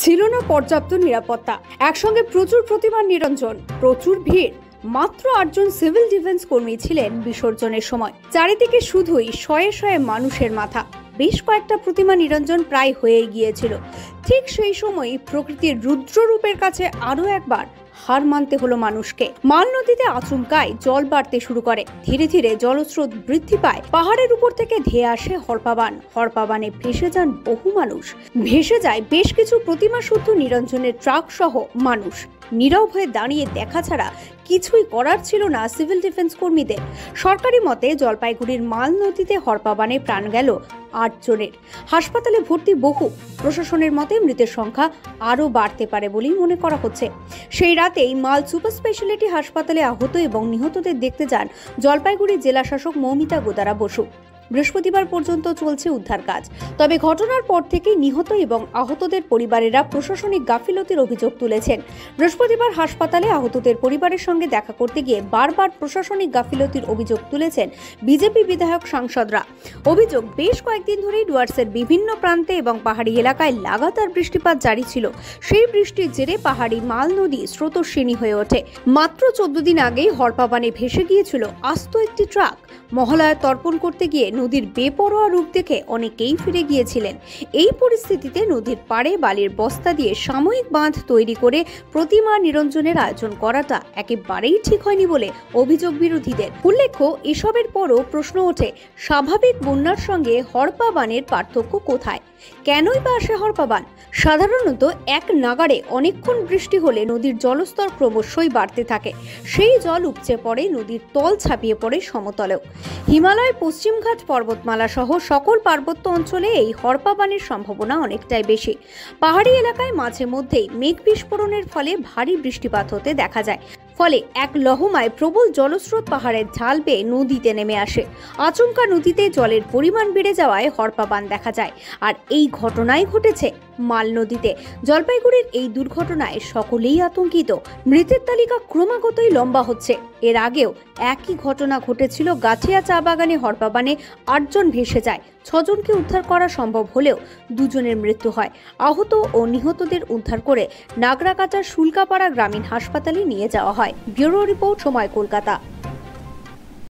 ছিল না পর্যাপ্ত নিরাপত্তা, একসঙ্গে প্রচুর প্রতিমার নিরঞ্জন, প্রচুর ভিড়। মাত্র 8 জন সিভিল ডিফেন্স কর্মী ছিলেন বিসর্জনের সময়। চারিদিকে শুধুই শয়ে শয়ে মানুষের মাথা। বেশ কয়েকটা প্রতিমা নিরঞ্জন প্রায় হয়ে গিয়েছিল। ঠিক সেই সময়ই প্রকৃতির রুদ্ররূপের কাছে আরো একবার হার মানতে হলো মানুষকে। মাল নদীতে আচমকাই জল বাড়তে শুরু করে। ধীরে ধীরে জলস্রোত বৃদ্ধি পায়। পাহাড়ের উপর থেকে ধেয়ে আসে হরপাবান। হরপাবানে ভেসে যান বহু মানুষ। ভেসে যায় বেশ কিছু প্রতিমা শুদ্ধ নিরঞ্জনের ট্রাক সহ মানুষ। নীরব হয়ে দাঁড়িয়ে দেখা ছাড়া কিছুই করার ছিল না সিভিল ডিফেন্স কর্মীদের। সরকারি মতে জলপাইগুড়ির মাল নদীতে হরপাবানে প্রাণ গেল 8 জনের। হাসপাতালে ভর্তি বহু। প্রশাসনের মতে মৃতের সংখ্যা আরও বাড়তে পারে বলেই মনে করা হচ্ছে। সেই রাতেই মাল সুপার স্পেশালিটি হাসপাতালে আহত এবং নিহতদের দেখতে যান জলপাইগুড়ি জেলা শাসক মৌমিতা গোদারা বসু। বৃহস্পতিবার পর্যন্ত চলছে উদ্ধার কাজ। তবে ঘটনার পর থেকে নিহত এবং আহতদের পরিবারেরা প্রশাসনিক গাফিলতির অভিযোগ তুলেছেন। বৃহস্পতিবার হাসপাতালে আহতদের পরিবারের সঙ্গে দেখা করতে গিয়ে বারবার প্রশাসনিক গাফিলতির অভিযোগ তুলেছেন বিজেপি বিধায়ক সাংসদরা। অভিযোগ, বেশ কয়েকদিন ধরেই ডুয়ার্সের বিভিন্ন প্রান্তে এবং পাহাড়ি এলাকায় লাগাতার বৃষ্টিপাত জারি ছিল। সেই বৃষ্টির জেরে পাহাড়ি মাল নদী স্রোতস্বিনী হয়ে ওঠে। মাত্র 14 দিন আগেই হরপাবানে ভেসে গিয়েছিল আস্ত একটি ট্রাক। মহালয়া তর্পণ করতে গিয়ে নদীর বেপরোয়া রূপ দেখে অনেকেই ফিরে গিয়েছিলেন। এই পরিস্থিতিতে নদীর পাড়ে বালির বস্তা দিয়ে সাময়িক বাঁধ তৈরি করে প্রতিমা নিরঞ্জনের আয়োজন করাটা একেবারেই ঠিক হয়নি বলে অভিযোগ বিরোধীদের। উল্লেখ্য, এসবের পরও প্রশ্ন ওঠে, স্বাভাবিক বন্যার সঙ্গে হরপাবানের পার্থক্য কোথায়? কেনই বা আসে হরপাবান? সাধারণত এক নাগাড়ে অনেকক্ষণ বৃষ্টি হলে নদীর জলস্তর ক্রমশই বাড়তে থাকে। সেই জল উপচে পড়ে নদীর তল ছাপিয়ে পড়ে সমতলেও। হিমালয়, পশ্চিমঘাট পর্বতমালা সহ সকল পার্বত্য অঞ্চলে এই হরপাবানের সম্ভাবনা অনেকটাই বেশি। পাহাড়ি এলাকায় মাঝে মধ্যেই মেঘ বিস্ফোরণের ফলে ভারী বৃষ্টিপাত হতে দেখা যায়। ফলে এক লহমায় প্রবল জলস্রোত পাহাড়ের ঢাল বেয়ে নদীতে নেমে আসে। আচমকা নদীতে জলের পরিমাণ বেড়ে যাওয়ায় হরপাবান দেখা যায়। আর এই ঘটনাই ঘটেছে মাল নদীতে। জলপাইগুড়ির এই দুর্ঘটনায় সকলেই আতঙ্কিত। মৃতের তালিকা ক্রমাগতই লম্বা হচ্ছে। এর আগেও একই ঘটনা ঘটেছিল গাঠিয়া চা বাগানে। হরপাবানে 8 জন ভেসে যায়। 6 জনকে উদ্ধার করা সম্ভব হলেও 2 জনের মৃত্যু হয়। আহত ও নিহতদের উদ্ধার করে নাগরাকাটার শুল্কাপাড়া গ্রামীণ হাসপাতালে নিয়ে যাওয়া হয়। ব্যুরো রিপোর্ট, সময়, কলকাতা।